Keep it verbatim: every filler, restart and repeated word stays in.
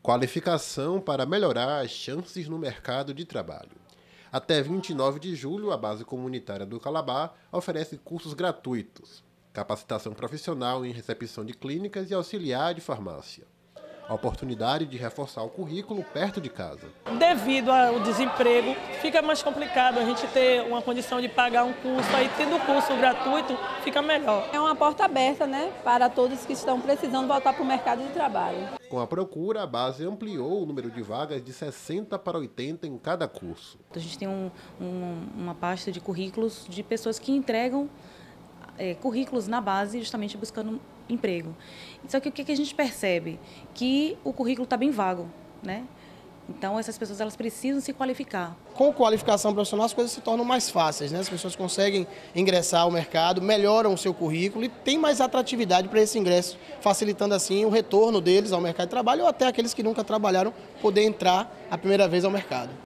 Qualificação para melhorar as chances no mercado de trabalho. Até vinte e nove de julho, a Base Comunitária do Calabar oferece cursos gratuitos, capacitação profissional em recepção de clínicas e auxiliar de farmácia. A oportunidade de reforçar o currículo perto de casa. Devido ao desemprego, fica mais complicado a gente ter uma condição de pagar um curso, aí tendo o curso gratuito, fica melhor. É uma porta aberta, né, para todos que estão precisando voltar para o mercado de trabalho. Com a procura, a base ampliou o número de vagas de sessenta para oitenta em cada curso. A gente tem um, um, uma pasta de currículos de pessoas que entregam é, currículos na base justamente buscando emprego. Só que o que a gente percebe? Que o currículo está bem vago, né? Então essas pessoas elas precisam se qualificar. Com qualificação profissional as coisas se tornam mais fáceis, né? As pessoas conseguem ingressar ao mercado, melhoram o seu currículo e tem mais atratividade para esse ingresso, facilitando assim o retorno deles ao mercado de trabalho ou até aqueles que nunca trabalharam poder entrar a primeira vez ao mercado.